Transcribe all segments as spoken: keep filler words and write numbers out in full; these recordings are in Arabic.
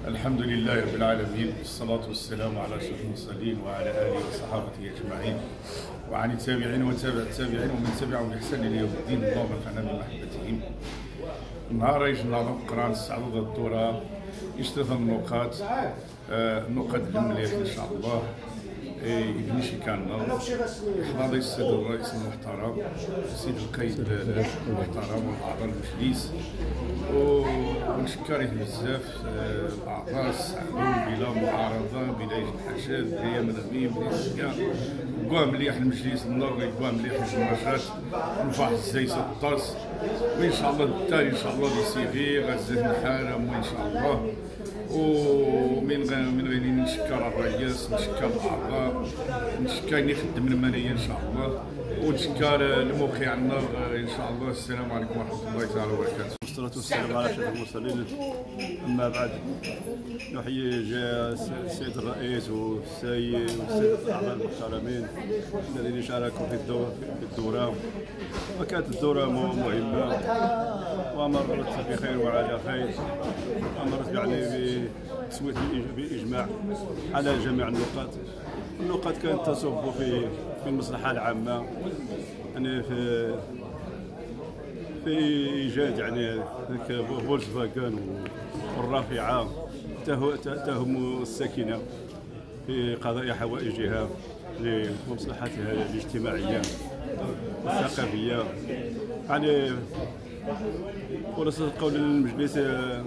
الحمد لله رب العالمين، والصلاة والسلام على أشرف المرسلين وعلى آله وصحابته أجمعين، وعن التابعين وتابع التابعين ومن تبعهم بإحسان إلى يوم الدين. اللهم انفعنا بمحبتهم. نهار يجنا نقرا نستعرض الدورة اشترط النقاط النقاط المليح إن شاء الله. ابن شيكانا حضر السيد الرئيس المحترم السيد القيد المحترم واعضاء المجلس، ونشكره بزاف الاعضاء السعدون بلا معارضه بلا اجتحاشات بلا منامين بلا سكان. كوا مليح المجلس النظري، كوا مليح الجماجات نفاح الزيت الدرس، وان شاء الله بالتالي ان شاء الله لي سيفي غزه الحرم وان شاء الله. ومن من غير نشكر الرئيس، نشكر الاعضاء، نشكر اللي خدم الماليه ان شاء الله، ونشكر الموقع عندنا ان شاء الله. السلام عليكم ورحمه الله تعالى وبركاته. والصلاة والسلام على أشرف المرسلين. أما بعد، نحيي السيد الرئيس والسيد والسيد الأعضاء المحترمين الذين شاركوا في الدورة، وكانت الدورة مهمة ومرت بخير وعلى خير، ومرت يعني بتصويت بإجماع على جميع النقاط. النقاط كانت تصب في في المصلحة العامة، يعني في في ايجاد يعني فولكس فاغن والرافعه تهم الساكنه في قضاء حوائجها لمصلحتها الاجتماعيه والثقافيه. يعني خلاصة القول المجلس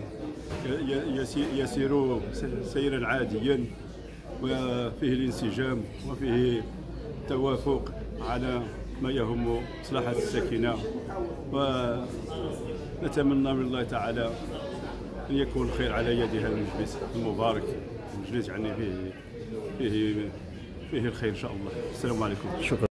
يسير سيرا عاديا، وفيه الانسجام وفيه توافق على ما يهم مصلحة الساكنة، ونتمنى من الله تعالى أن يكون الخير على يد هذا المجلس المبارك. المجلس يعني فيه فيه فيه الخير إن شاء الله. السلام عليكم. شكرا.